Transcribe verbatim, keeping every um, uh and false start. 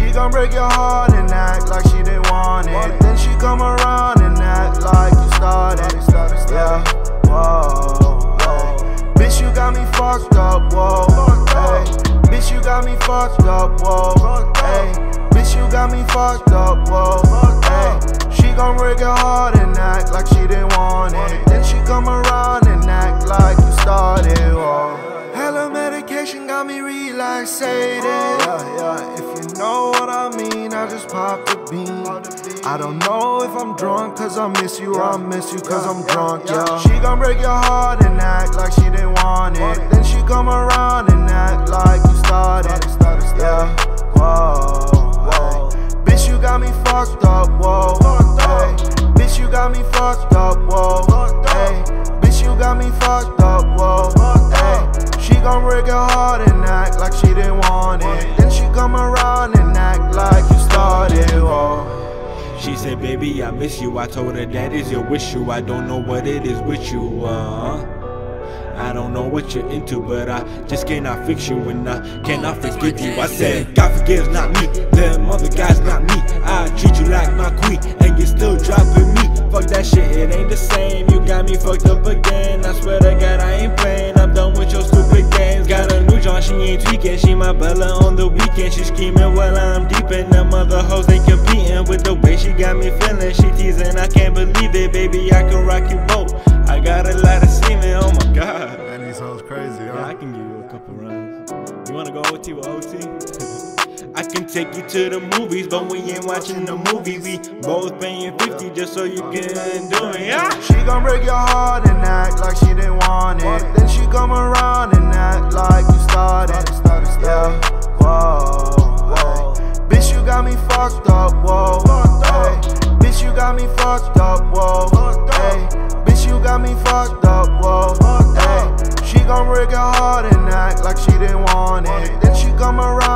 She gon' break your heart and act like she didn't want it. Then she come around and act like you started. Yeah, whoa, hey. Bitch, you got me fucked up, whoa, hey. Bitch, you got me fucked up, whoa, hey. Bitch, you got me fucked up, whoa, hey. She gon' break your heart and act like she didn't want it. Then she come around and act like you started, whoa. Hella medication got me relaxated. Yeah, yeah, if you know what I mean, I just pop the bean. I don't know if I'm drunk cause I miss you, or I miss you cause I'm drunk, yeah. She gon' break your heart and act like she didn't want it. Then she come around and act like you started. Yeah, whoa, whoa. Bitch, you got me fucked up, whoa, hey. Bitch, you got me fucked up, whoa, hey. Bitch, you got me fucked up, whoa, hey. She gon' break your heart and act like she didn't want it. Then she come around and act like you started, whoa. She said, baby, I miss you. I told her that is your wish you. I don't know what it is with you, uh I don't know what you're into, but I just cannot fix you, and I cannot forgive you. I said, God forgives, not me. Them other guys, not me. I treat you like my queen, and you're still dropping me. Fuck that shit, it ain't the same. You got me fucked up again. I swear to God, I ain't playing. I'm done with your stupid games. Got a new John, she ain't tweaking. She my Bella on the weekend. She screaming while I'm deep in. Them other hoes ain't competing with the way she got me feeling. She teasing, I can't believe it, baby. I can rock you both. I got a lot of semen, oh my God. Man, these hoes crazy, huh? Yeah, I can give you a couple rounds. You wanna go O T with O T? I can take you to the movies, but we ain't watching the movie. We both paying fifty just so you can do it, yeah? She gon' break your heart and act like she didn't want it. Then she come around and act like you started. Yeah, whoa, whoa. Bitch, you got me fucked up, whoa, hey. Bitch, you got me fucked up, whoa, hey. Bitch, you got me fucked up, whoa, hey. She gon' break your heart and act like she didn't want it. Then she come around